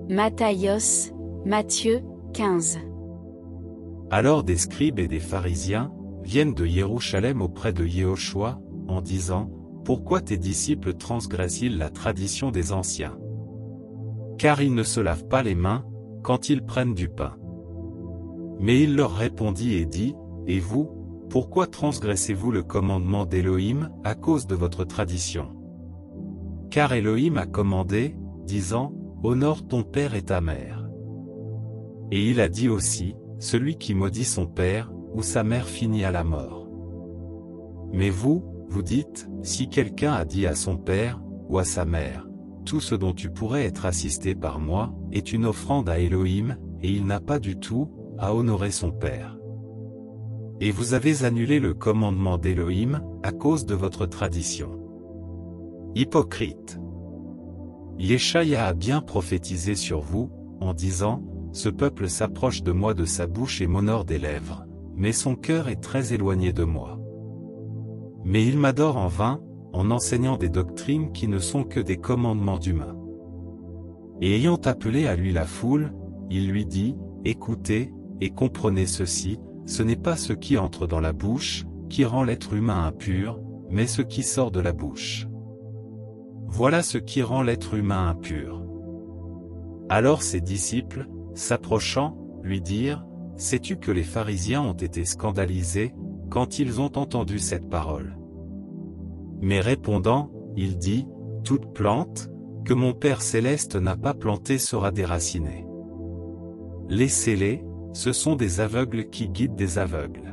Matthios, Matthieu, 15. Alors des scribes et des pharisiens viennent de Jérusalem auprès de Yehoshua, en disant, « Pourquoi tes disciples transgressent-ils la tradition des anciens? Car ils ne se lavent pas les mains, quand ils prennent du pain. » Mais il leur répondit et dit, « Et vous, pourquoi transgressez-vous le commandement d'Élohim, à cause de votre tradition? Car Élohim a commandé, disant, « Honore ton père et ta mère. » Et il a dit aussi, « Celui qui maudit son père, ou sa mère finit à la mort. » Mais vous, vous dites, si quelqu'un a dit à son père, ou à sa mère, « Tout ce dont tu pourrais être assisté par moi, est une offrande à Élohim, et il n'a pas du tout, à honorer son père. » Et vous avez annulé le commandement d'Élohim, à cause de votre tradition. Hypocrite. Yeshaïa a bien prophétisé sur vous, en disant, « Ce peuple s'approche de moi de sa bouche et m'honore des lèvres, mais son cœur est très éloigné de moi. Mais il m'adore en vain, en enseignant des doctrines qui ne sont que des commandements d'humains. » Et ayant appelé à lui la foule, il lui dit, « Écoutez, et comprenez ceci, ce n'est pas ce qui entre dans la bouche, qui rend l'être humain impur, mais ce qui sort de la bouche. Voilà ce qui rend l'être humain impur. » Alors ses disciples, s'approchant, lui dirent, « Sais-tu que les pharisiens ont été scandalisés, quand ils ont entendu cette parole? » Mais répondant, il dit, « Toute plante, que mon Père céleste n'a pas plantée sera déracinée. Laissez-les, ce sont des aveugles qui guident des aveugles.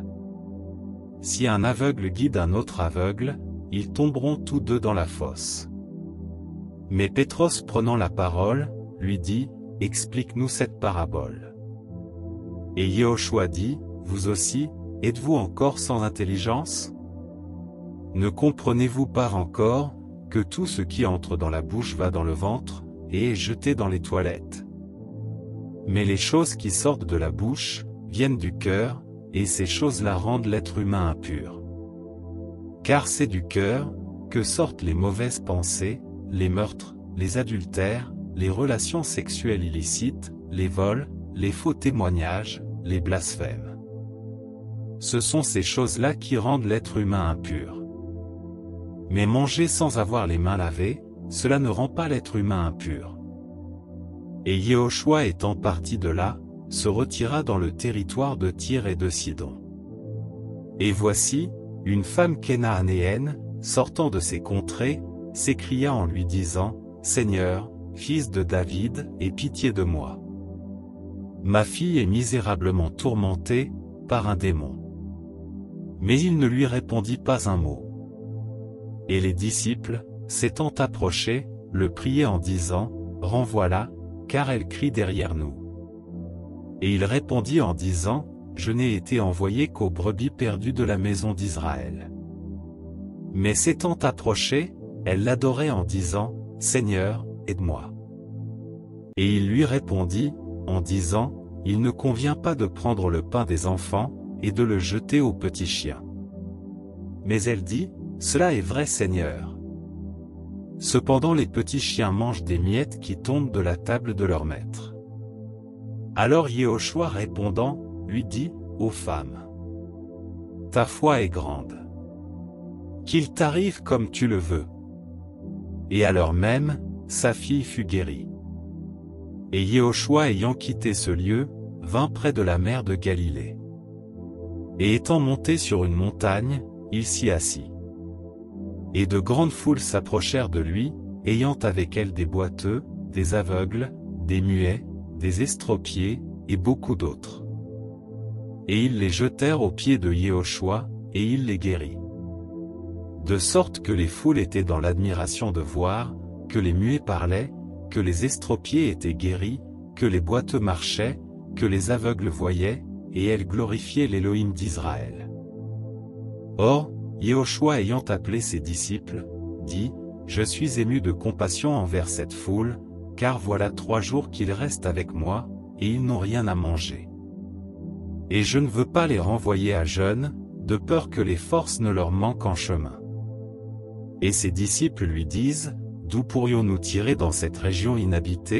Si un aveugle guide un autre aveugle, ils tomberont tous deux dans la fosse. » Mais Pétros prenant la parole, lui dit, « Explique-nous cette parabole. » Et Yehoshua dit, « Vous aussi, êtes-vous encore sans intelligence? Ne comprenez-vous pas encore, que tout ce qui entre dans la bouche va dans le ventre, et est jeté dans les toilettes? Mais les choses qui sortent de la bouche, viennent du cœur, et ces choses-là rendent l'être humain impur. Car c'est du cœur, que sortent les mauvaises pensées, les meurtres, les adultères, les relations sexuelles illicites, les vols, les faux témoignages, les blasphèmes. Ce sont ces choses-là qui rendent l'être humain impur. Mais manger sans avoir les mains lavées, cela ne rend pas l'être humain impur. » Et Yehoshua étant parti de là, se retira dans le territoire de Tyr et de Sidon. Et voici, une femme kénaanéenne, sortant de ces contrées, s'écria en lui disant, « Seigneur, fils de David, aie pitié de moi. Ma fille est misérablement tourmentée, par un démon. » Mais il ne lui répondit pas un mot. Et les disciples, s'étant approchés, le priaient en disant, « Renvoie-la, car elle crie derrière nous. » Et il répondit en disant, « Je n'ai été envoyé qu'aux brebis perdues de la maison d'Israël. » Mais s'étant approchée, elle l'adorait en disant, « Seigneur, aide-moi. » Et il lui répondit, en disant, « Il ne convient pas de prendre le pain des enfants, et de le jeter aux petits chiens. » Mais elle dit, « Cela est vrai, Seigneur. Cependant les petits chiens mangent des miettes qui tombent de la table de leur maître. » Alors Yehoshua répondant, lui dit, « Ô femme, ta foi est grande. Qu'il t'arrive comme tu le veux. » Et à l'heure même, sa fille fut guérie. Et Yehoshua ayant quitté ce lieu, vint près de la mer de Galilée. Et étant monté sur une montagne, il s'y assit. Et de grandes foules s'approchèrent de lui, ayant avec elles des boiteux, des aveugles, des muets, des estropiés, et beaucoup d'autres. Et ils les jetèrent aux pieds de Yehoshua, et il les guérit. De sorte que les foules étaient dans l'admiration de voir, que les muets parlaient, que les estropiés étaient guéris, que les boiteux marchaient, que les aveugles voyaient, et elles glorifiaient l'Élohim d'Israël. Or, Yehoshua ayant appelé ses disciples, dit, « Je suis ému de compassion envers cette foule, car voilà 3 jours qu'ils restent avec moi, et ils n'ont rien à manger. Et je ne veux pas les renvoyer à jeûne, de peur que les forces ne leur manquent en chemin. » Et ses disciples lui disent, « D'où pourrions-nous tirer dans cette région inhabitée,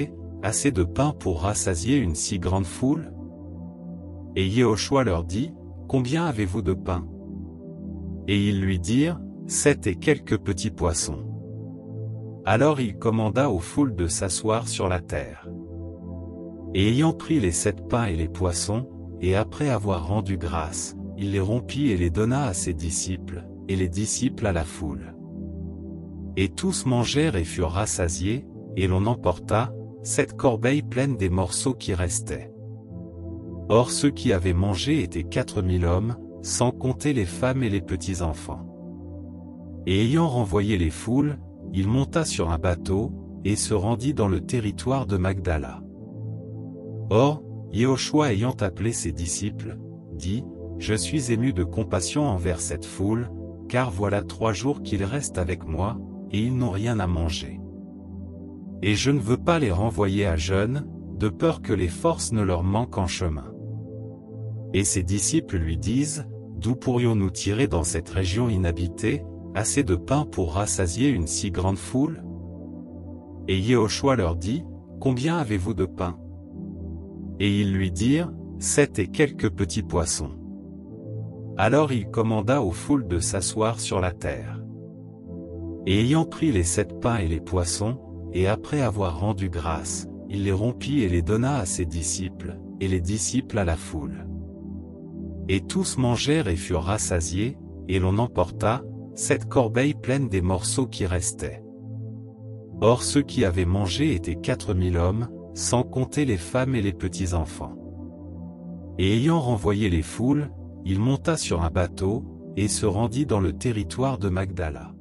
assez de pain pour rassasier une si grande foule? Et Yehoshua leur dit, combien avez-vous de pain? Et ils lui dirent, 7 et quelques petits poissons. Alors il commanda aux foules de s'asseoir sur la terre. Et ayant pris les 7 pains et les poissons, et après avoir rendu grâce, il les rompit et les donna à ses disciples, et les disciples à la foule. Et tous mangèrent et furent rassasiés, et l'on emporta 7 corbeilles pleines des morceaux qui restaient. Or ceux qui avaient mangé étaient 4000 hommes, sans compter les femmes et les petits-enfants. Et ayant renvoyé les foules, il monta sur un bateau, et se rendit dans le territoire de Magdala. Or, Yehoshua ayant appelé ses disciples, dit, je suis ému de compassion envers cette foule, car voilà 3 jours qu'ils restent avec moi, et ils n'ont rien à manger. Et je ne veux pas les renvoyer à jeûne, de peur que les forces ne leur manquent en chemin. Et ses disciples lui disent, d'où pourrions-nous tirer dans cette région inhabitée, assez de pain pour rassasier une si grande foule? Et Yehoshua leur dit, combien avez-vous de pain? Et ils lui dirent, 7 et quelques petits poissons. Alors il commanda aux foules de s'asseoir sur la terre. Et ayant pris les 7 pains et les poissons, et après avoir rendu grâce, il les rompit et les donna à ses disciples, et les disciples à la foule. Et tous mangèrent et furent rassasiés, et l'on emporta 7 corbeilles pleines des morceaux qui restaient. Or ceux qui avaient mangé étaient 4000 hommes, sans compter les femmes et les petits-enfants. Et ayant renvoyé les foules, il monta sur un bateau, et se rendit dans le territoire de Magdala.